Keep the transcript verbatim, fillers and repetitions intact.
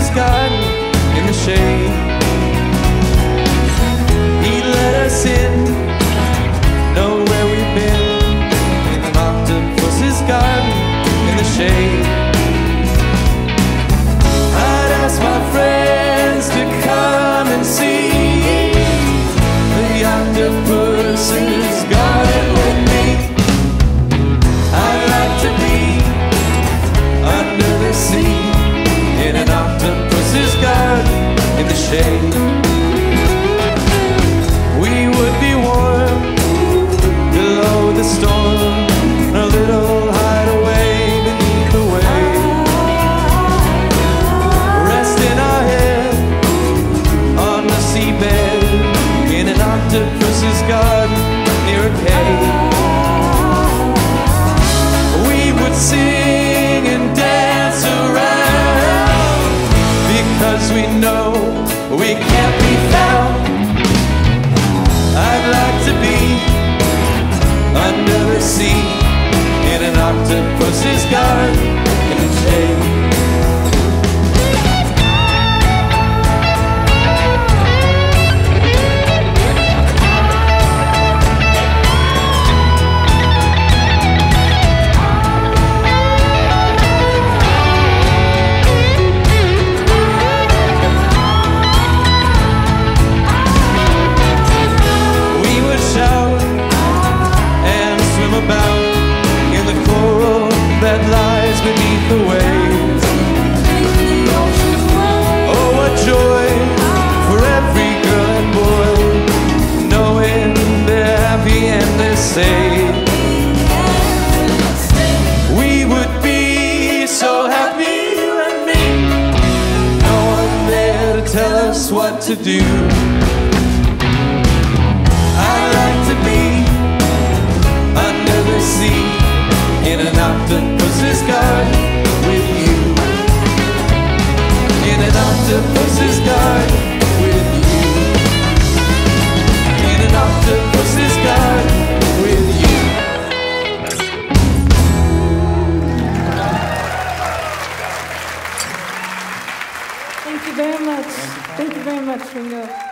octopus's garden in the shade. He let us in, know where we've been, in an octopus's garden in the shade. I'd ask my friends to come and see the octopus's garden with me. I'd like to be under the sea, in an octopus's garden in the shade. We would be warm below the storm, a little hideaway beneath the wave, resting our head on the seabed, in an octopus's garden near a cave. We would sing and dance around, because we know we can't be found. I'd like to be under the sea, in an octopus's garden in the shade. That lies beneath the waves. Oh, what joy for every girl and boy, knowing they're happy and they're safe. We would be so happy, you and me, no one there to tell us what to do. I'd like to be under the sea, in an octopus's garden with you, in an octopus's garden with you, in an octopus's garden with you. Thank you very much. Thank you very much, Ringo.